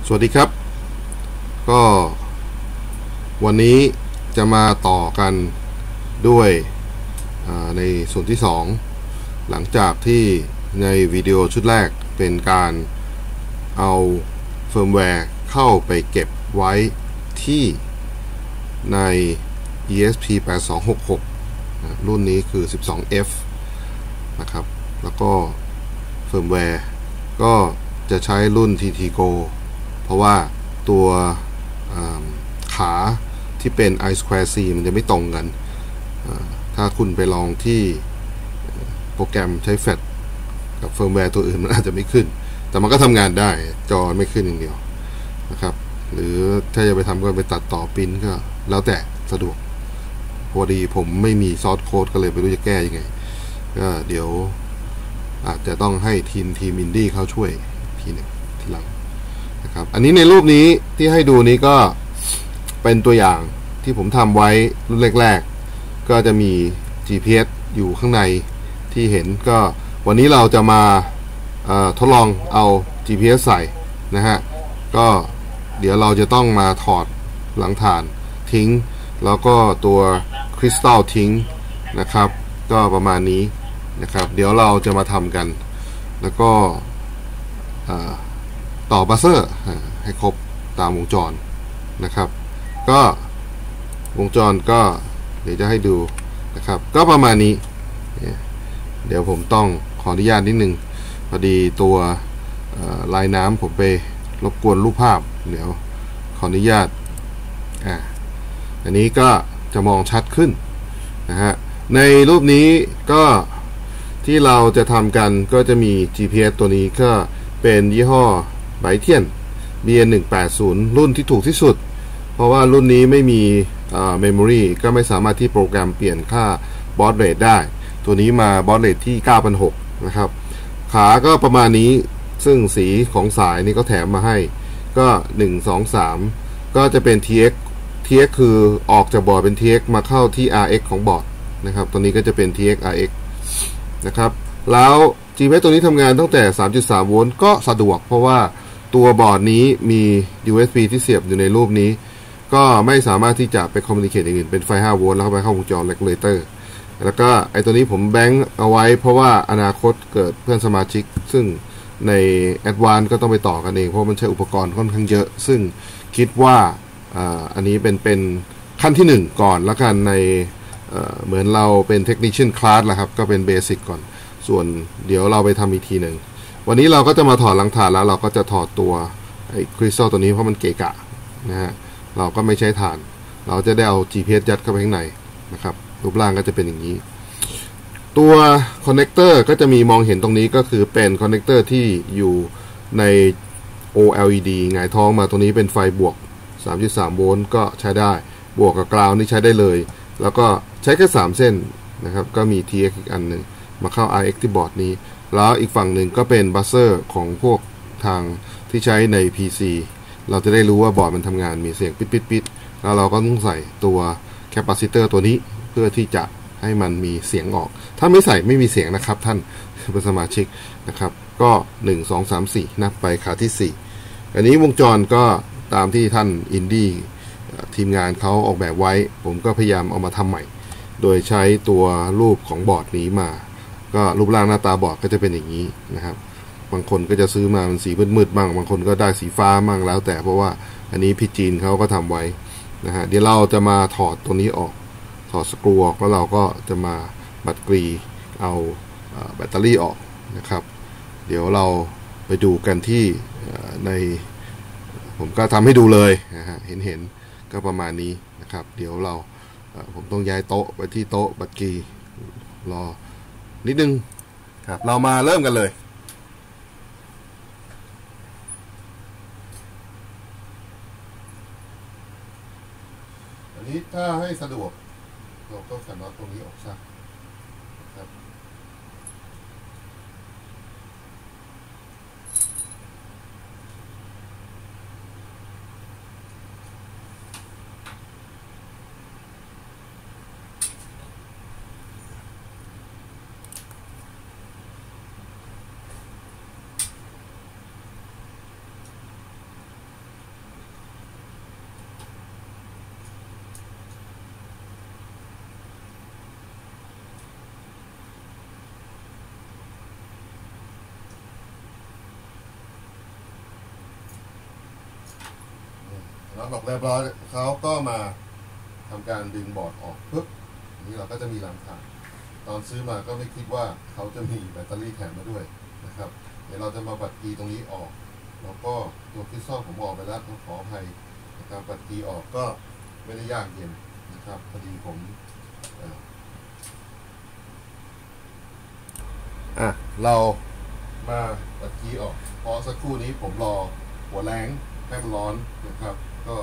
สวัสดีครับก็วันนี้จะมาต่อกันด้วยในส่วนที่2หลังจากที่ในวิดีโอชุดแรกเป็นการเอาเฟิร์มแวร์เข้าไปเก็บไว้ที่ใน ESP8266 รุ่นนี้คือ 12F นะครับแล้วก็เฟิร์มแวร์ก็จะใช้รุ่น TTGO เพราะว่าตัวขาที่เป็น I2C มันจะไม่ตรงกันถ้าคุณไปลองที่โปรแกรมใช้แฟลชกับเฟิร์มแวร์ตัวอื่นมันอาจจะไม่ขึ้นแต่มันก็ทำงานได้จอไม่ขึ้นอย่างเดียวนะครับหรือถ้าจะไปทำก็ไปตัดต่อปริ้นก็แล้วแต่สะดวกพอดีผมไม่มีซอสโค้ดก็เลยไม่รู้จะแก้ยังไงก็เดี๋ยวอาจจะต้องให้ทีมอินดี้เขาช่วยทีหนึ่งทีหลังนะครับอันนี้ในรูปนี้ที่ให้ดูนี้ก็เป็นตัวอย่างที่ผมทำไว้รุ่นแรกๆก็จะมี GPS อยู่ข้างในที่เห็นก็วันนี้เราจะมาทดลองเอา GPS ใส่นะฮะก็เดี๋ยวเราจะต้องมาถอดหลังฐานทิ้งแล้วก็ตัวคริสตัลทิ้งนะครับก็ประมาณนี้นะครับเดี๋ยวเราจะมาทำกันแล้วก็ต่อบัสเซอร์ให้ครบตามวงจรนะครับก็วงจรก็เดี๋ยวจะให้ดูนะครับก็ประมาณนี้เดี๋ยวผมต้องขออนุญาตนิดนึงพอดีตัวลายน้ำผมไปรบกวนรูปภาพเดี๋ยวขออนุญาตอันนี้ก็จะมองชัดขึ้นนะฮะในรูปนี้ก็ที่เราจะทำกันก็จะมี GPS ตัวนี้ก็เป็นยี่ห้อไบเทียน BN180 รุ่นที่ถูกที่สุดเพราะว่ารุ่นนี้ไม่มีmemory ก็ไม่สามารถที่โปรแกรมเปลี่ยนค่า baud rate ได้ตัวนี้มา baud rate ที่ 9,600 นะครับขาก็ประมาณนี้ซึ่งสีของสายนี่ก็แถมมาให้ก็1 2 3ก็จะเป็น TX คือออกจากบอร์ดเป็น TX มาเข้าที่ RX ของบอร์ดนะครับตัวนี้ก็จะเป็น TX RX นะครับแล้ว GPS ตัวนี้ทำงานตั้งแต่ 3.3 โวลต์ก็สะดวกเพราะว่าตัวบอร์ดนี้มี USB ที่เสียบอยู่ในรูปนี้ก็ไม่สามารถที่จะไปคอมมิวนิเคตอย่างอื่นเป็นไฟ 5 โวลต์แล้วเข้าไปเข้าวงจรเรกูเลเตอร์แล้วก็ไอตัวนี้ผมแบงค์เอาไว้เพราะว่าอนาคตเกิดเพื่อนสมาชิกซึ่งใน Advanced ก็ต้องไปต่อกันเองเพราะมันใช้อุปกรณ์ค่อนข้างเยอะซึ่งคิดว่าอันนี้เป็นขั้นที่1ก่อนแล้วกันในเหมือนเราเป็น Technician Class แหละครับก็เป็นเบสิกก่อนส่วนเดี๋ยวเราไปทำอีกทีหนึ่งวันนี้เราก็จะมาถอดหลังฐานแล้วเราก็จะถอดตัวไอ้คริสตัลตัวนี้เพราะมันเกะกะนะฮะเราก็ไม่ใช้ฐานเราจะได้เอา GPS ยัดเข้าไปข้างในนะครับรูปร่างก็จะเป็นอย่างนี้ตัวคอนเนคเตอร์ก็จะมีมองเห็นตรงนี้ก็คือเป็นคอนเนคเตอร์ที่อยู่ใน OLED หงายท้องมาตรงนี้เป็นไฟบวก 3.3 โวลต์ก็ใช้ได้บวกกับกราวนี่ใช้ได้เลยแล้วก็ใช้แค่3เส้นนะครับก็มี TX อีกอันหนึ่งมาเข้า RX ที่บอร์ดนี้แล้วอีกฝั่งหนึ่งก็เป็นบัสเซอร์ของพวกทางที่ใช้ใน PC เราจะได้รู้ว่าบอร์ดมันทำงานมีเสียงปิดแล้วเราก็ต้องใส่ตัวแคปาซิเตอร์ตัวนี้เพื่อที่จะให้มันมีเสียงออกถ้าไม่ใส่ไม่มีเสียงนะครับท่านเป็นสมาชิกนะครับก็1 2 3 4นับไปขาที่4อันนี้วงจรก็ตามที่ท่านอินดี้ทีมงานเขาออกแบบไว้ผมก็พยายามเอามาทำใหม่โดยใช้ตัวรูปของบอร์ดนี้มาก็รูปร่างหน้าตาบอร์ดก็จะเป็นอย่างนี้นะครับบางคนก็จะซื้อมาเป็นสีมืดๆบ้างบางคนก็ได้สีฟ้าบ้างแล้วแต่เพราะว่าอันนี้พี่จีนเขาก็ทำไว้นะฮะเดี๋ยวเราจะมาถอดตัวนี้ออกถอดสกรูออกแล้วเราก็จะมาบัดกรีเอาแบตเตอรี่ออกนะครับเดี๋ยวเราไปดูกันที่ในผมก็ทำให้ดูเลยนะฮะเห็นก็ประมาณนี้นะครับเดี๋ยวเราผมต้องย้ายโต๊ะไปที่โต๊ะบัดกรีรอนิดนึงครับเรามาเริ่มกันเลยอันนี้ถ้าให้สะดวกเราก็สามารถตรงนี้ออกซะครับแล้วบอกเรียบร้อยเขาก็มาทำการดึงบอร์ดออกปุ๊บนี่เราก็จะมีลำคาญตอนซื้อมาก็ไม่คิดว่าเขาจะมีแบตเตอรี่แถมมาด้วยนะครับเดี๋ยวเราจะมาปัดกีตรงนี้ออกแล้วก็ตัวคริสตัลผมออกไปแล้วต้องขออภัยนะครับปัดกีออกก็ไม่ได้ยากเย็นนะครับพอดีผมเรามาปัดกีออกพอสักครู่นี้ผมรอหัวแรงให้มันร้อนนะครับก็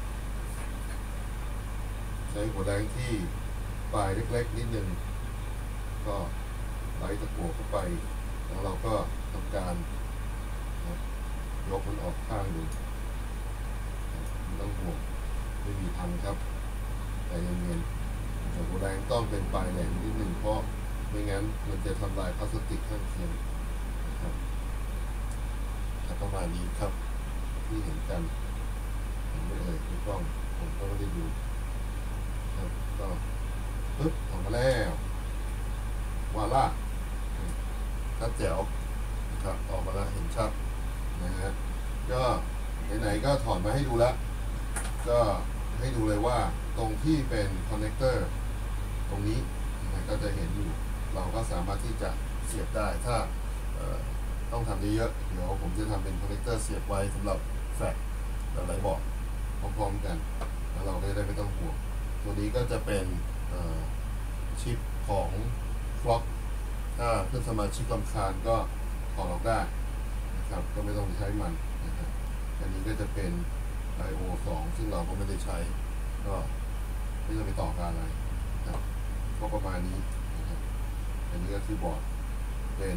ใช้หัวแรงที่ปลายเล็กๆนิดนึงก็ไล่ตะกั่วเข้าไปแล้วเราก็ทำการยกมันออกข้างหนึ่งไม่ต้องห่วงไม่มีพังครับแต่เย็นๆแต่หัวแรงต้องเป็นปลายแหลมนิดนึงเพราะไม่งั้นมันจะทำลายพลาสติกข้างเคียงนะครับประมาณนี้ครับที่เห็นกันเห็นไม่เลยไม่ต้องผมก็ไม่ได้ดูครับก็ปึ๊บออกมาแล้ววาล่าชัดแจ๋วนะครับออกมาแล้วเห็นชัดนะฮะก็ไหนๆก็ถอดมาให้ดูแล้วก็ให้ดูเลยว่าตรงที่เป็นคอนเนคเตอร์ตรงนี้ก็จะเห็นอยู่เราก็สามารถที่จะเสียบได้ถ้าต้องทำเยอะๆเดี๋ยวผมจะทำเป็นคอนเนคเตอร์เสียบไว้สำหรับแฟลชหลายๆบอร์ดพร้อมๆกันแล้วเราก็ได้ไม่ต้องห่วงตัวนี้ก็จะเป็นชิปของคล็อกถ้าเพื่อนสมาชิกรำคาญก็ถอดออกได้นะครับก็ไม่ต้องใช้มันนะครับอันนี้ก็จะเป็น I/O 2ซึ่งเราก็ไม่ได้ใช้ก็ไม่ต้องไปต่อการอะไรนะครับก็ประมาณนี้นะครับอันนี้ก็คือบอร์ดเป็น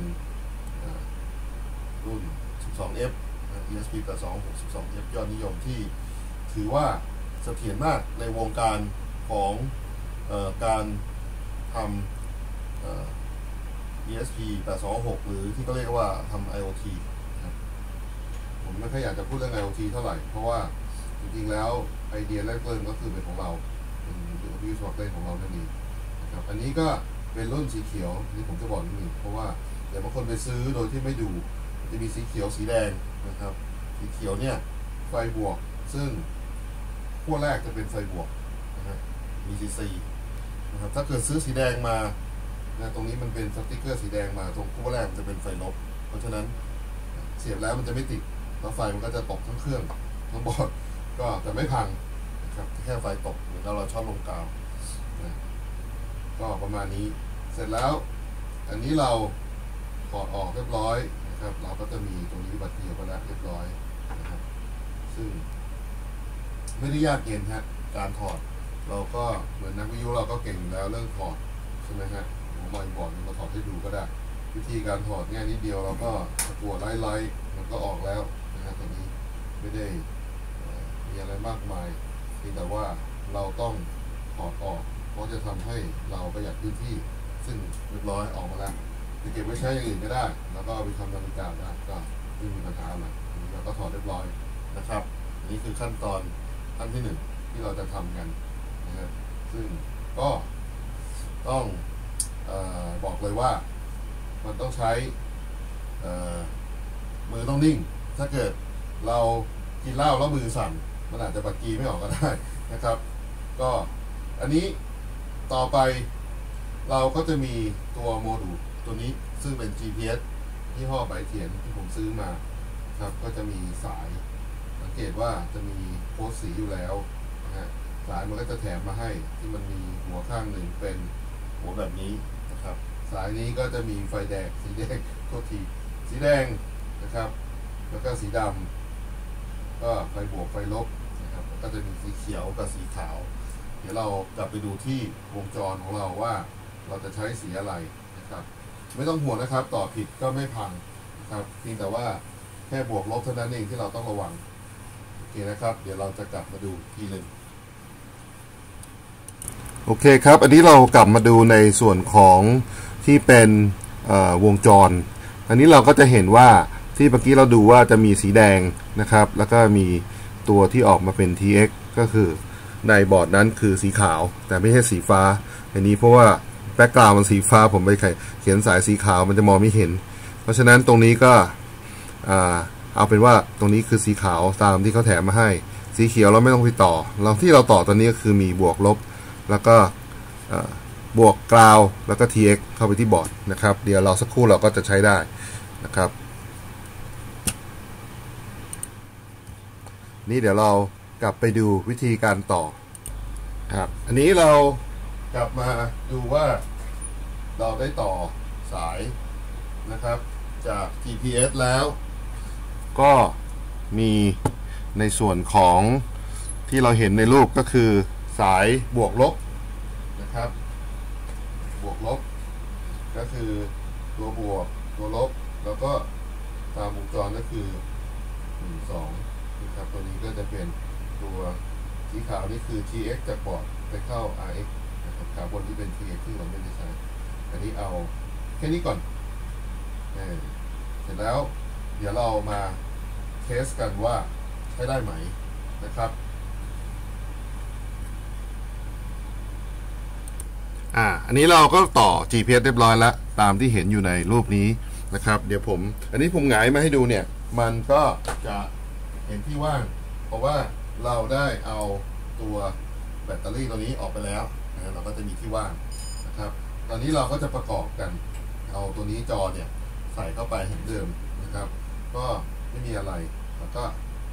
รุ่น 12F ESP 82 12F ยอดนิยมที่ถือว่าเสถียรมากในวงการของการทำESP 826หรือที่เขาเรียกว่าทำ IoT ครับผมไม่ค่อยอยากจะพูดเรื่อง IoT เท่าไหร่เพราะว่าจริงๆแล้วไอเดียแรกเริ่มก็คือเป็นของเราเป็นวิวสวอปเล่นของเรานั่นเองนะครับอันนี้ก็เป็นรุ่นสีเขียวนี่ผมจะบอกนิดนึงเพราะว่าเดี๋ยวบางคนไปซื้อโดยที่ไม่ดูจะมีสีเขียวสีแดงนะครับสีเขียวเนี่ยไฟบวกซึ่งขั้วแรกจะเป็นไฟบวกนะครับมี CC นะครับถ้าเกิดซื้อสีแดงมาตรงนี้มันเป็นสติ๊กเกอร์สีแดงมาตรงขั้วแรกมันจะเป็นไฟลบเพราะฉะนั้นเสียบแล้วมันจะไม่ติดแล้วไฟมันก็จะตกทั้งเครื่องทั้งบอร์ดก็จะไม่พังนะครับแค่ไฟตกเหมือนเราชอบลงกาวนะก็ประมาณนี้เสร็จแล้วอันนี้เราถอดออกเรียบร้อยนะครับเราก็จะมีตรงนี้บัตรเดียวไปแล้วเรียบร้อยนะครับซึ่งไม่ได้ยากเย็นฮะการถอดเราก็เหมือนนักวิทยุเราก็เก่งอยู่แล้วเรื่องถอดใช่ไหมฮะผมมาบอร์ดเราถอดให้ดูก็ได้วิธีการถอดง่ายนิดเดียวเราก็ตะกั่วไล่มันก็ออกแล้วนะครับตรงนี้ไม่ได้มีอะไรมากมายเพียงแต่ว่าเราต้องถอดออกเพราะจะทำให้เราประหยัดพื้นที่ซึ่งเรียบร้อยออกมาแล้วจะเก็บไว้ใช้อย่างอื่นก็ได้แล้วก็เอาไปทำนาฬิกาได้ก็ไม่มีปัญหาอะไรเราก็ถอดเรียบร้อยนะครับนี่คือขั้นตอนที่1ที่เราจะทำกันนะครับซึ่งก็ต้องบอกเลยว่ามันต้องใช้มือต้องนิ่งถ้าเกิดเรากินเหล้าแล้วมือสั่นมันอาจจะปัดกีไม่ออกก็ได้นะครับก็อันนี้ต่อไปเราก็จะมีตัวโมดูลตัวนี้ซึ่งเป็น GPS ยี่ห้อไบเทียนที่ผมซื้อมาครับก็จะมีสายสังเกตว่าจะมีโค้ดสีอยู่แล้วนะฮะสายมันก็จะแถมมาให้ที่มันมีหัวข้างหนึ่งเป็นหัวแบบนี้นะครับสายนี้ก็จะมีไฟแดงสีแดงโทษทีสีแดงนะครับแล้วก็สีดำก็ไฟบวกไฟลบนะครับก็จะมีสีเขียวกับสีขาวเดี๋ยวเรากลับไปดูที่วงจรของเราว่าเราจะใช้สีอะไรนะครับไม่ต้องห่วงนะครับต่อผิดก็ไม่พังนะครับเพียงแต่ว่าแค่บวกลบเท่านั้นเองที่เราต้องระวังโอเคนะครับเดี๋ยวเราจะกลับมาดูทีหนึ่งโอเคครับอันนี้เรากลับมาดูในส่วนของที่เป็นวงจรอันนี้เราก็จะเห็นว่าที่เมื่อกี้เราดูว่าจะมีสีแดงนะครับแล้วก็มีตัวที่ออกมาเป็น TX ก็คือในบอร์ดนั้นคือสีขาวแต่ไม่ใช่สีฟ้าอันนี้เพราะว่าแบ็กกราวด์มันสีฟ้าผมไปเขียนสายสีขาวมันจะมองไม่เห็นเพราะฉะนั้นตรงนี้ก็เอาเป็นว่าตรงนี้คือสีขาวตามที่เขาแถมมาให้สีเขียวเราไม่ต้องไปต่อเราที่เราต่อตอนนี้ก็คือมีบวกลบแล้วก็บวกกราวแล้วก็ tx เข้าไปที่บอร์ดนะครับเดี๋ยวเราสักครู่เราก็จะใช้ได้นะครับนี่เดี๋ยวเรากลับไปดูวิธีการต่อครับอันนี้เรากลับมาดูว่าเราได้ต่อสายนะครับจาก GPS แล้วก็มีในส่วนของที่เราเห็นในรูปก็คือสายบวกลบนะครับบวกลบก็คือตัวบวกตัวลบแล้วก็ตามวงจรก็คือ1 2นะครับตัวนี้ก็จะเป็นตัวสีขาวนี่คือ TX จากบอร์ดไปเข้า RX นะครับขาบนที่เป็น TX ที่เราไม่ได้ใช้อันนี้เอาแค่นี้ก่อนเสร็จแล้วเดี๋ยวเรามาเทสกันว่าใช้ได้ไหมนะครับอันนี้เราก็ต่อ GPS เรียบร้อยแล้วตามที่เห็นอยู่ในรูปนี้นะครับเดี๋ยวอันนี้ผมหงายมาให้ดูเนี่ยมันก็จะเห็นที่ว่างเพราะว่าเราได้เอาตัวแบตเตอรี่ตัวนี้ออกไปแล้วเราก็จะมีที่ว่างนะครับตอนนี้เราก็จะประกอบกันเอาตัวนี้จอเนี่ยใส่เข้าไปเหมือนเดิมนะครับก็ไม่มีอะไรแล้วก็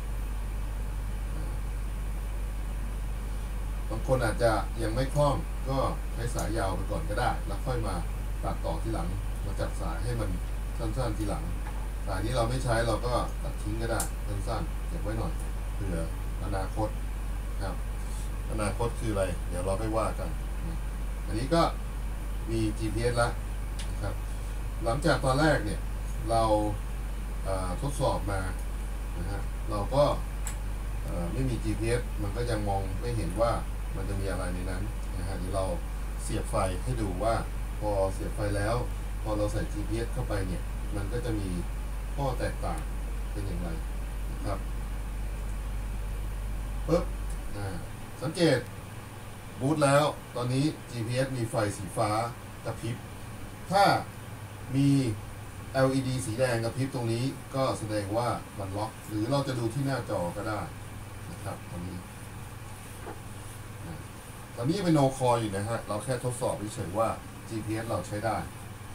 บางคนอาจจะยังไม่คล่องก็ใช้สายยาวไปก่อนก็ได้แล้วค่อยมาตัดต่อทีหลังมาจัดสายให้มันสั้นๆทีหลังสายนี้เราไม่ใช้เราก็ตัดทิ้งก็ได้สั้นๆเก็บไว้หน่อยเผื่ออนาคตครับอนาคตคืออะไรเดี๋ยวเราไปว่ากันอันนี้ก็มี GPS แล้วนะครับหลังจากตอนแรกเนี่ยเราทดสอบมานะฮะเราก็ไม่มี GPS มันก็ยังมองไม่เห็นว่ามันจะมีอะไรในนั้นนะฮะเดี๋ยวเราเสียบไฟให้ดูว่าพอเสียบไฟแล้วพอเราใส่ GPS เข้าไปเนี่ยมันก็จะมีข้อแตกต่างเป็นอย่างไรนะครับปึ๊บสังเกตบูตแล้วตอนนี้ GPS มีไฟสีฟ้ากระพริบถ้ามี LED สีแดงกระพริบตรงนี้ก็แสดงว่ามันล็อกหรือเราจะดูที่หน้าจอก็ได้นะครับตอนนี้เป็นโนคอยอยู่นะฮะเราแค่ทดสอบเฉยๆว่า GPS เราใช้ได้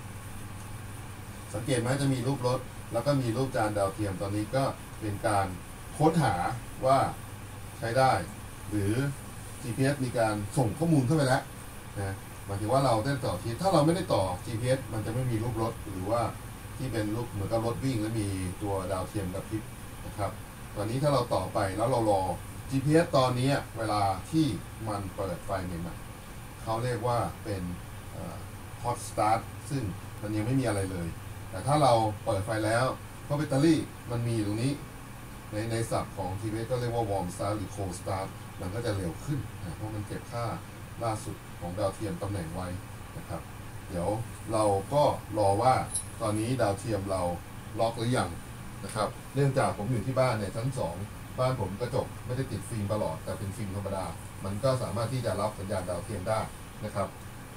สังเกตไหมจะมีรูปรถแล้วก็มีรูปจานดาวเทียมตอนนี้ก็เป็นการค้นหาว่าใช้ได้หรือ GPS มีการส่งข้อมูลเข้าไปแล้วนะหมายถึงว่าเราได้ต่อที่ถ้าเราไม่ได้ต่อ GPS มันจะไม่มีรูปรถหรือว่าที่เป็นรูปเหมือนกับรถวิ่งแล้วมีตัวดาวเทียมกับพริบนะครับตอนนี้ถ้าเราต่อไปแล้วเรารอ GPS ตอนนี้เวลาที่มันเปิดไฟใหม่ๆเขาเรียกว่าเป็น hot start ซึ่งมันยังไม่มีอะไรเลยแต่ถ้าเราเปิดไฟแล้วเพราะแบตเตอรี่มันมีตรงนี้ในศัพท์ของ GPS ก็เรียกว่า warm start หรือ cold start มันก็จะเร็วขึ้นเพราะมันเก็บค่าล่าสุดของดาวเทียมตำแหน่งไว้นะครับเดี๋ยวเราก็รอว่าตอนนี้ดาวเทียมเราล็อกหรือยังนะครับเนื่องจากผมอยู่ที่บ้านในชั้น2บ้านผมกระจกไม่ได้ติดฟิล์มตลอดแต่เป็นฟิล์มธรรมดามันก็สามารถที่จะรับสัญญาณดาวเทียมได้นะครับ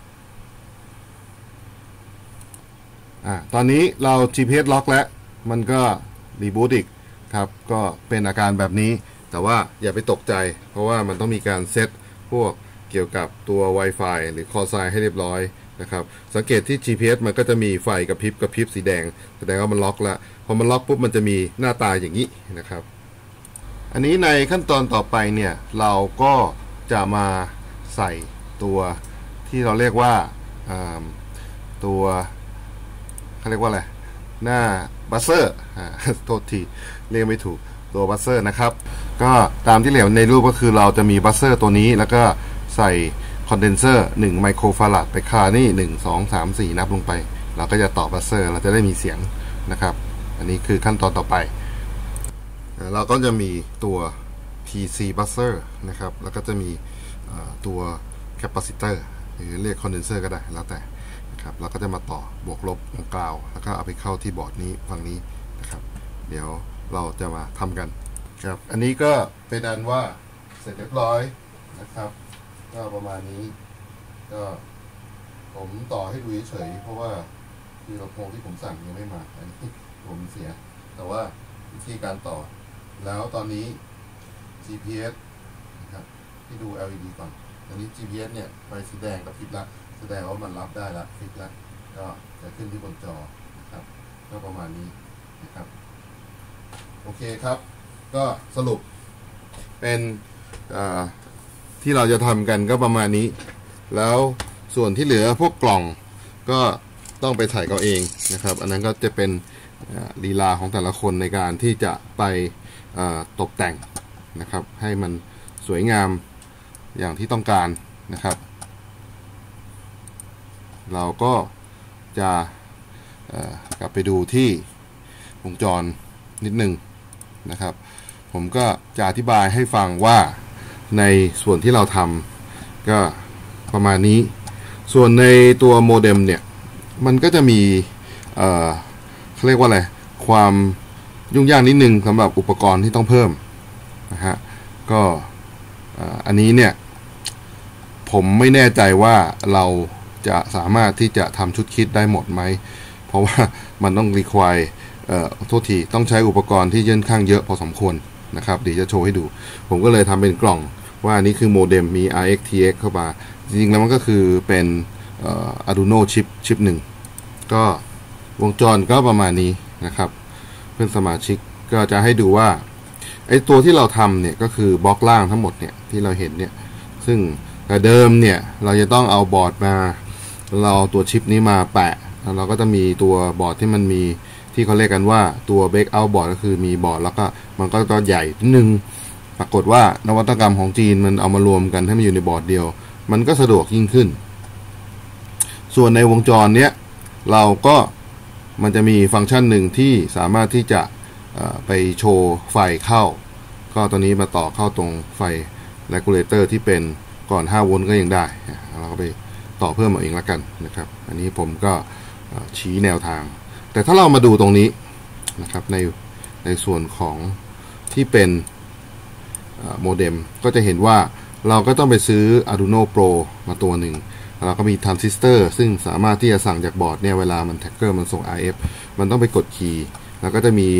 ตอนนี้เรา GPS ล็อกแล้วมันก็รีบูตอีกครับก็เป็นอาการแบบนี้แต่ว่าอย่าไปตกใจเพราะว่ามันต้องมีการเซตพวกเกี่ยวกับตัว Wi-Fi หรือ Call Sign ให้เรียบร้อยนะครับสังเกตที่ GPS มันก็จะมีไฟกระพริบสีแดงแสดงว่ามันล็อกแล้วพอมันล็อกปุ๊บมันจะมีหน้าตาอย่างนี้นะครับอันนี้ในขั้นตอนต่อไปเนี่ยเราก็จะมาใส่ตัวที่เราเรียกว่าตัวเขาเรียกว่าอะไรหน้าบัสเซอร์โทษทีเรียกไม่ถูกตัวบัสเซอร์นะครับก็ตามที่เหลือในรูปก็คือเราจะมีบัสเซอร์ตัวนี้แล้วก็ใส่คอนเดนเซอร์1ไมโครฟาราดไปคานี่1 2 3 4นับลงไปเราก็จะต่อบัสเซอร์เราจะได้มีเสียงนะครับอันนี้คือขั้นตอนต่อไปเราก็จะมีตัว PC buzzer นะครับแล้วก็จะมีตัว capacitor หรือเรียก condenser ก็ได้แล้วแต่นะครับเราก็จะมาต่อบวกลบตรงกลางแล้วก็เอาไปเข้าที่บอร์ดนี้ฝั่งนี้นะครับเดี๋ยวเราจะมาทำกันครับอันนี้ก็เป็นอันว่าเสร็จเรียบร้อยนะครับก็ประมาณนี้ก็ผมต่อให้ดูเฉยๆเพราะว่าคือลำโพงที่ผมสั่งยังไม่มาอันนี้ผมเสียแต่ว่าวิธีการต่อแล้วตอนนี้ GPS นะครับให้ดู LED ก่อนตอนนี้ GPS เนี่ยไฟสีแดงกระพริบแล้วแสดงว่ามันรับได้แล้วฟิกแล้วก็จะขึ้นที่บนจอนะครับก็ประมาณนี้นะครับโอเคครับก็สรุปเป็นที่เราจะทำกันก็ประมาณนี้แล้วส่วนที่เหลือพวกกล่องก็ต้องไปใส่เอาเองนะครับอันนั้นก็จะเป็นลีลาของแต่ละคนในการที่จะไปตกแต่งนะครับให้มันสวยงามอย่างที่ต้องการนะครับเราก็จะกลับไปดูที่วงจรนิดนึงนะครับผมก็จะอธิบายให้ฟังว่าในส่วนที่เราทำก็ประมาณนี้ส่วนในตัวโมเด็มเนี่ยมันก็จะมีเขาเรียกว่าอะไรความยุ่งยากนิดนึงสำหรับอุปกรณ์ที่ต้องเพิ่มนะฮะก็อันนี้เนี่ยผมไม่แน่ใจว่าเราจะสามารถที่จะทำชุดคิดได้หมดไหมเพราะว่ามันต้องรีควายโทษทีต้องใช้อุปกรณ์ที่ค่อนข้างเยอะพอสมควรนะครับเดี๋ยวจะโชว์ให้ดูผมก็เลยทำเป็นกล่องว่านี้คือโมเด็มมี RX TX เข้ามาจริงๆแล้วมันก็คือเป็นArduinoชิปหนึ่งก็วงจรก็ประมาณนี้นะครับเพื่อนสมาชิกก็จะให้ดูว่าไอ้ตัวที่เราทำเนี่ยก็คือบล็อกล่างทั้งหมดเนี่ยที่เราเห็นเนี่ยซึ่งแต่เดิมเนี่ยเราจะต้องเอาบอร์ดมาเราตัวชิปนี้มาแปะแล้วเราก็จะมีตัวบอร์ดที่มันมีที่เขาเรียกกันว่าตัวเบรกเอาท์บอร์ดก็คือมีบอร์ดแล้วก็มันก็จะใหญ่นิดนึงปรากฏว่านวัตกรรมของจีนมันเอามารวมกันให้มันอยู่ในบอร์ดเดียวมันก็สะดวกยิ่งขึ้นส่วนในวงจรเนี้ยเราก็มันจะมีฟังก์ชันหนึ่งที่สามารถที่จะไปโชว์ไฟเข้าก็ตอนนี้มาต่อเข้าตรงไฟเรกูเลเตอร์ที่เป็นก่อน5โวลต์ก็ยังได้เราก็ไปต่อเพิ่มเอาเองละกันนะครับอันนี้ผมก็ชี้แนวทางแต่ถ้าเรามาดูตรงนี้นะครับในส่วนของที่เป็นโมเด็มก็จะเห็นว่าเราก็ต้องไปซื้อ Arduino Pro มาตัวหนึ่งเราก็มีทรานซิสเตอร์ซึ่งสามารถที่จะสั่งจากบอร์ดเนี่ยเวลามันแท็กเกอร์มันส่ง RF มันต้องไปกดคีย์แล้วก็จะมี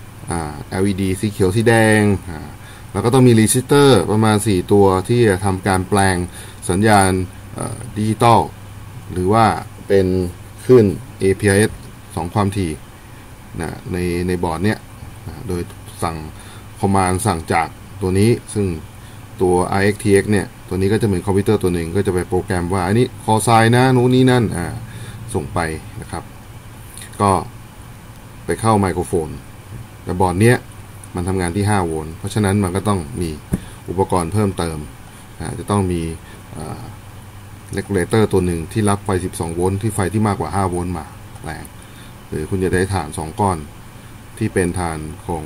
LED สีเขียวสีแดงแล้วก็ต้องมีรีจิสเตอร์ประมาณ4ตัวที่จะทำการแปลงสัญญาณดิจิตอลหรือว่าเป็นคลื่น APIS 2 ความถี่นะในบอร์ดเนี้ยโดยสั่งคอมมานด์สั่งจากตัวนี้ซึ่งตัว RX TX เนี่ยตัวนี้ก็จะเหมือนคอมพิวเตอร์ตัวหนึ่งก็จะไปโปรแกรมว่าอันนี้คอไซน์นะนู้นนี้นั่นส่งไปนะครับก็ไปเข้าไมโครโฟนแต่บอร์ดเนี้ยมันทำงานที่5โวลต์เพราะฉะนั้นมันก็ต้องมีอุปกรณ์เพิ่มเติมจะต้องมีเรกูเลเตอร์ตัวหนึ่งที่รับไฟ12โวลต์ที่ไฟที่มากกว่า5โวลต์มาแรงหรือคุณจะได้ฐาน2ก้อนที่เป็นฐานของ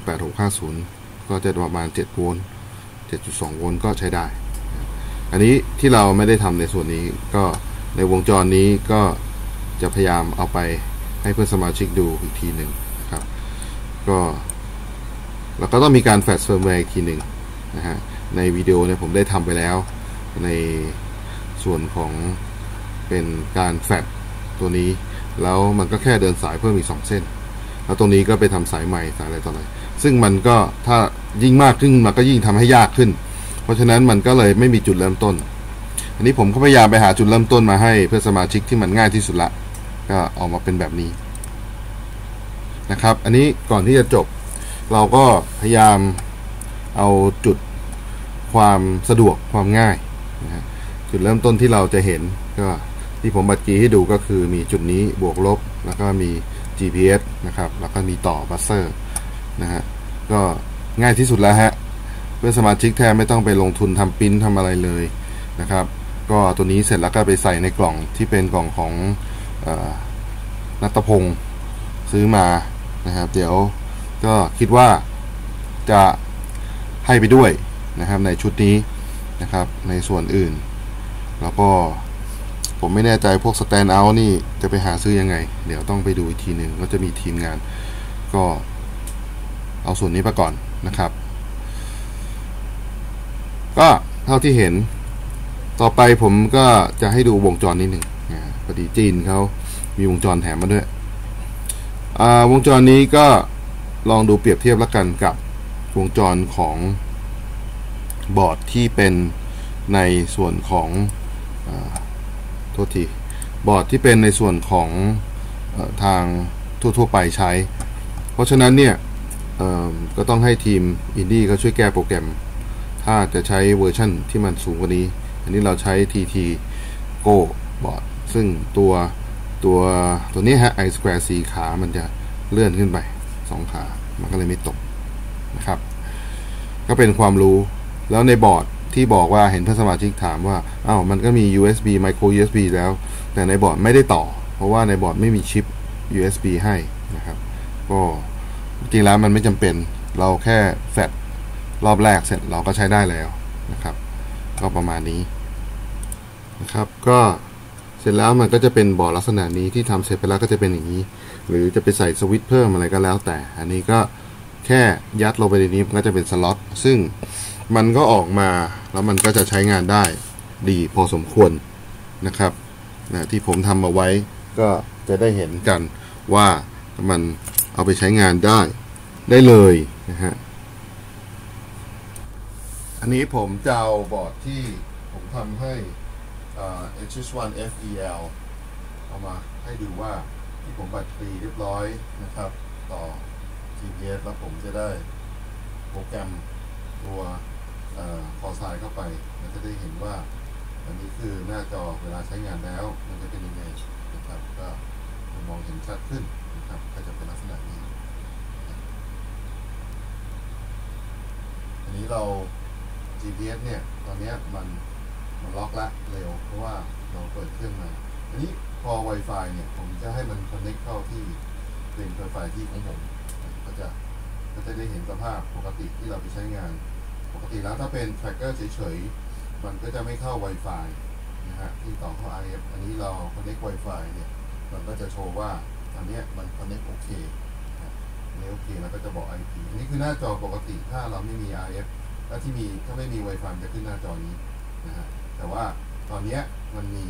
18650ก็จะประมาณ7โวลต์ 7.2 โวลต์ก็ใช้ได้อันนี้ที่เราไม่ได้ทำในส่วนนี้ก็ในวงจรนี้ก็จะพยายามเอาไปให้เพื่อนสมาชิกดูอีกทีหนึ่งนะครับก็แล้วก็ต้องมีการแฟลชเฟิร์มแวร์อีกทีหนึ่งนะฮะในวิดีโอเนี่ยผมได้ทำไปแล้วในส่วนของเป็นการแฟลชตัวนี้แล้วมันก็แค่เดินสายเพิ่มอีก2เส้นแล้วตรงนี้ก็ไปทำสายใหม่สายอะไรต่ออะไรซึ่งมันก็ถ้ายิ่งมากขึ้นมันก็ยิ่งทำให้ยากขึ้นเพราะฉะนั้นมันก็เลยไม่มีจุดเริ่มต้นอันนี้ผมก็พยายามไปหาจุดเริ่มต้นมาให้เพื่อสมาชิกที่มันง่ายที่สุดละก็ออกมาเป็นแบบนี้นะครับอันนี้ก่อนที่จะจบเราก็พยายามเอาจุดความสะดวกความง่ายนะจุดเริ่มต้นที่เราจะเห็นก็ที่ผมบัดกี้ให้ดูก็คือมีจุดนี้บวกลบแล้วก็มี GPS นะครับแล้วก็มีต่อบัสเซอร์นะฮะก็ง่ายที่สุดแล้วฮะเพื่อสมาชิกแทนไม่ต้องไปลงทุนทำปิ้นทำอะไรเลยนะครับก็ตัวนี้เสร็จแล้วก็ไปใส่ในกล่องที่เป็นกล่องของณัฐพงศ์ซื้อมานะครับเดี๋ยวก็คิดว่าจะให้ไปด้วยนะครับในชุดนี้นะครับในส่วนอื่นแล้วก็ผมไม่แน่ใจพวกสแตนด์เอาท์นี่จะไปหาซื้อยังไงเดี๋ยวต้องไปดูอีกทีหนึ่งก็จะมีทีมงานก็เอาส่วนนี้ไปก่อนนะครับก็เท่าที่เห็นต่อไปผมก็จะให้ดูวงจรนิดหนึ่งพอดีจีนเขามีวงจรแถมมาด้วยวงจรนี้ก็ลองดูเปรียบเทียบแล้วกันกับวงจรของบอร์ดที่เป็นในส่วนของโทษทีบอร์ดที่เป็นในส่วนของทางทั่วไปใช้เพราะฉะนั้นเนี่ยก็ต้องให้ทีมอินดี้เขาช่วยแก้โปรแกรมถ้าจะใช้เวอร์ชันที่มันสูงกว่านี้อันนี้เราใช้ TT Go บอร์ดซึ่งตัวนี้ฮะ i square 4 ขามันจะเลื่อนขึ้นไป2 ขามันก็เลยไม่ตกนะครับก็เป็นความรู้แล้วในบอร์ดที่บอกว่าเห็นเพื่อนสมาชิกถามว่ามันก็มี USB micro USB แล้วแต่ในบอร์ดไม่ได้ต่อเพราะว่าในบอร์ดไม่มีชิป USB ให้นะครับก็จริงแล้วมันไม่จำเป็นเราแค่แฟลชรอบแรกเสร็จเราก็ใช้ได้แล้วนะครับก็ประมาณนี้นะครับก็เสร็จแล้วมันก็จะเป็นบอร์ดลักษณะนี้ที่ทำเสร็จไปแล้วก็จะเป็นอย่างนี้หรือจะไปใส่สวิตช์เพิ่มอะไรก็แล้วแต่อันนี้ก็แค่ยัดลงไปในนี้มันก็จะเป็นสล็อตซึ่งมันก็ออกมาแล้วมันก็จะใช้งานได้ดีพอสมควรนะครับที่ผมทำเอาไว้ก็จะได้เห็นกันว่ามันเอาไปใช้งานได้เลยนะฮะอันนี้ผมจะเอาบอร์ดที่ผมทำให้HS1 FEL เอามาให้ดูว่าที่ผมบัตรฟรีเรียบร้อยนะครับต่อ GPS แล้วผมจะได้โปรแกรมตัวคอไซน์เข้าไปเราจะได้เห็นว่าอันนี้คือหน้าจอเวลาใช้งานแล้วมันจะเป็นยังไงนะครับก็มองเห็นชัดขึ้นนะครับก็จะเป็นลักษณะนี้อันนี้เรา GPS เนี่ยตอนนี้มันล็อกละเร็วเพราะว่าเราเปิดเครื่องมาอันนี้พอ Wi-Fi เนี่ยผมจะให้มัน connect เข้าที่เป็น Wi-Fi ที่ของผมก็จะได้เห็นสภาพปกติที่เราไปใช้งานปกติแล้วถ้าเป็น tracker เฉยๆมันก็จะไม่เข้า Wi-Fi นะฮะที่ต่อเข้า RF อันนี้เรา connect Wi-Fi เนี่ยมันก็จะโชว์ว่าอันนี้มัน connect โอเคโอเคแล้วก็จะบอก IP อันนี้คือหน้าจอปกติถ้าเราไม่มี RF ถ้าไม่มี Wi-Fi จะขึ้นหน้าจอนี้นะฮะแต่ว่าตอนนี้มันมี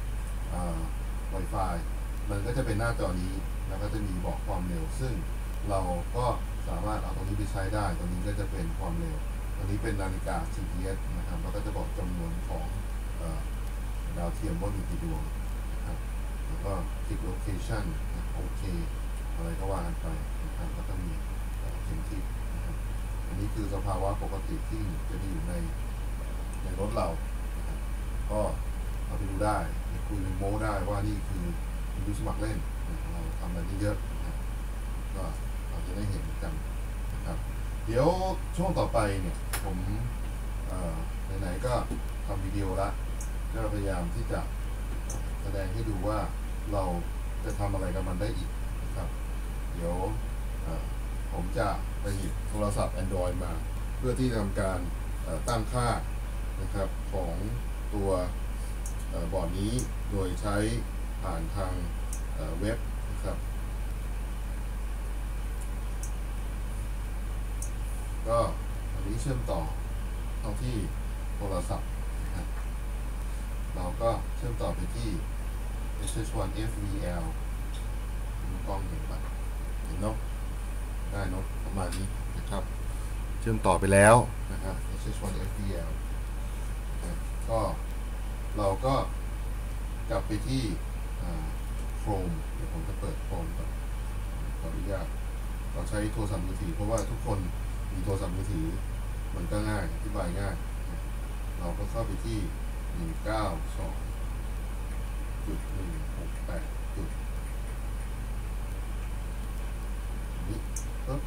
Wi-Fi มันก็จะเป็นหน้าจอนี้แล้วก็จะมีบอกความเร็วซึ่งเราก็สามารถเอาตรงนี้ไปใช้ได้ตรงนี้ก็จะเป็นความเร็วตรงนี้เป็นนาฬิกา GPS นะครับแล้วก็จะบอกจำนวนของดาวเทียมว่ามีกี่ดวงนะครับแล้วก็คลิกโลเคชั่นโอเคอะไรก็ว่ากันไปนะครับแล้วก็มีเข็มทิศนะครับอันนี้คือสภาวะปกติที่จะมีอยู่ในรถเราก็เอาไปดูได้คุยโม้ได้ว่านี่คือดูสมัครเล่นเราทำอะไรนี่เยอะก็เราจะได้เห็นกันนะครับเดี๋ยวช่วงต่อไปเนี่ยผมไหนๆก็ทำวิดีโอละก็พยายามที่จะแสดงให้ดูว่าเราจะทำอะไรกับมันได้อีกนะครับเดี๋ยวผมจะไปหยิบโทรศัพท์ Android มาเพื่อที่จะทำการตั้งค่านะครับของตัวบอร์ดนี้โดยใช้ผ่านทางเว็บนะครับก็อันนี้เชื่อมต่อเข้าที่โทรศัพท์นะครับเราก็เชื่อมต่อไปที่ HS1 FVL กล้องเห็นปะเห็นเนาะได้เนาะประมาณนี้นะครับเชื่อมต่อไปแล้วนะครับ HS1 FVL ก็เราก็กลับไปที่Chrome เดี๋ยวผมจะเปิด Chrome ก่อนขออนุญาตเราใช้โทรศัพท์มือถือเพราะว่าทุกคนมีโทรศัพท์มือถือมันก็ง่ายอธิบายง่ายเราก็เข้าไปที่ 192.168 นี้ปึ๊บ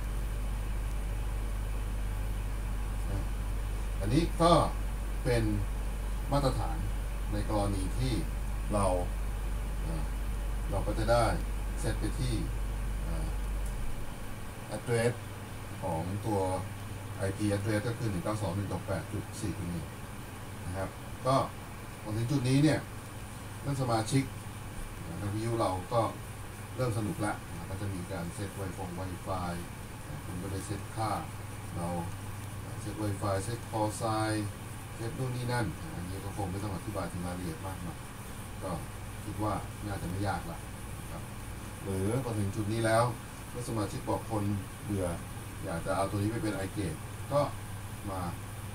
อันนี้ก็เป็นมาตรฐานในกรณีที่เราก็จะได้เซตไปที่address ของตัว IP address ก็คือ 192.168.4.1 นะครับก็พอถึงจุดนี้เนี่ยท่านสมาชิกในวิวเราก็เริ่มสนุกละก็จะมีการเซต Wi-Fi คุณก็ได้เซตค่าเราเซต Wi-Fi เซต call sign เซตนู่นนี่นั่นอันนี้ก็คงไม่ต้องอธิบายถึงรายละเอียดมากนักก็คิดว่าน่าจะไม่ยากละครับหรือพอถึงจุดนี้แล้วเมื่อสมาชิกบอกคนเบื่ออยากจะเอาตัวนี้ไปเป็น iGate ก็มา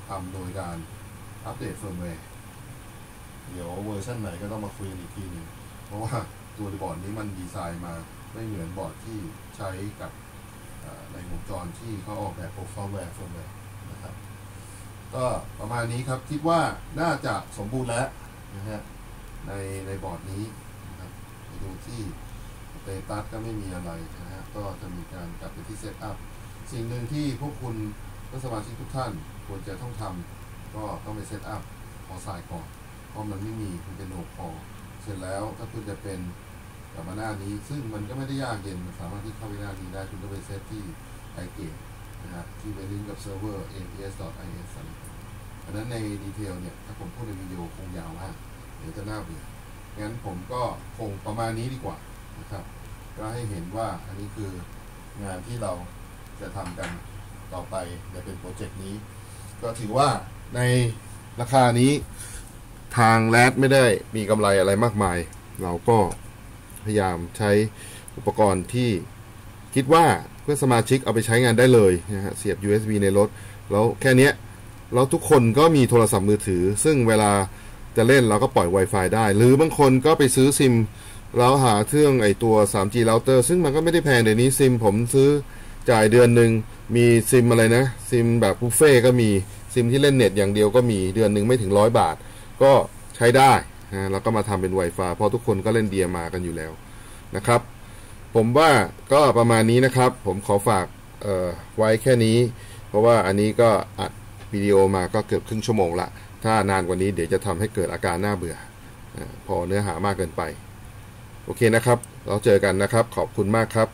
ทำโดยการอัปเดตเฟิร์มแวร์เดี๋ยวเวอร์ชันไหนก็ต้องมาคุยกันอีกทีหนึ่งเพราะว่าตัวบอร์ดนี้มันดีไซน์มาไม่เหมือนบอร์ดที่ใช้กับในวงจรที่เขาออกแบบซอฟต์แวร์เฟิร์มแวร์นะครับก็ประมาณนี้ครับคิดว่าน่าจะสมบูรณ์แล้วนะฮะในบอร์ดนี้นะครับไปดูที่สเตตัสก็ไม่มีอะไรนะฮะก็จะมีการกลับไปที่เซตอัพสิ่งหนึ่งที่พวกคุณสมาชิกทุกท่านควรจะต้องทำก็ต้องไปเซตอัพพอสายก่อนเพราะมันไม่มีมันเป็นโนพอเสร็จแล้วถ้าคุณจะเป็นกลับมาหน้านี้ซึ่งมันก็ไม่ได้ยากเย็นมันสามารถที่เข้าไปหน้านี้ได้คุณก็ไปเซตที่ไอเกตนะฮะที่ไปลิงก์กับเซิร์ฟเวอร์ aps.is อะไรอันนั้นในดีเทลเนี่ยถ้าผมพูดในวิดีโอคงยาวมากเดี๋ยวจะน่าเบื่องั้นผมก็คงประมาณนี้ดีกว่านะครับก็ให้เห็นว่าอันนี้คืองานที่เราจะทำกันต่อไปในเป็นโปรเจกต์นี้ก็ถือว่าในราคานี้ทางแรดไม่ได้มีกำไรอะไรมากมายเราก็พยายามใช้อุปกรณ์ที่คิดว่าเพื่อนสมาชิกเอาไปใช้งานได้เลยนะฮะเสียบ USB ในรถแล้วแค่นี้แล้วทุกคนก็มีโทรศัพท์มือถือซึ่งเวลาจะเล่นเราก็ปล่อย Wi-Fi ได้หรือบางคนก็ไปซื้อซิมแล้วหาเครื่องไอตัว 3G router ซึ่งมันก็ไม่ได้แพงเดี๋ยวนี้ซิมผมซื้อจ่ายเดือนหนึ่งมีซิมอะไรนะซิมแบบบุฟเฟ่ก็มีซิมที่เล่นเน็ตอย่างเดียวก็มีเดือนหนึ่งไม่ถึง100 บาทก็ใช้ได้นะแล้วก็มาทำเป็น Wi-Fi เพราะทุกคนก็เล่นเดียมากันอยู่แล้วนะครับผมว่าก็ประมาณนี้นะครับผมขอฝากไว้แค่นี้เพราะว่าอันนี้ก็อัดวิดีโอมาก็เกือบครึ่งชั่วโมงละถ้านานกว่านี้เดี๋ยวจะทำให้เกิดอาการน่าเบื่อพอเนื้อหามากเกินไปโอเคนะครับเราเจอกันนะครับขอบคุณมากครับ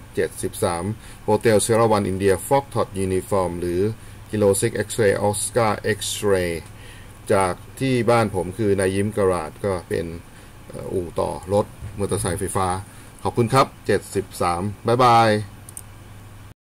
73 Hotel Sierra 1 India Fox Trot Uniform หรือ Kilo 6 X-ray Oscar X-ray จากที่บ้านผมคือนายยิ้มกราดก็เป็นอู่ต่อรถมอเตอร์ไซค์ไฟฟ้าขอบคุณครับ73บ๊ายบาย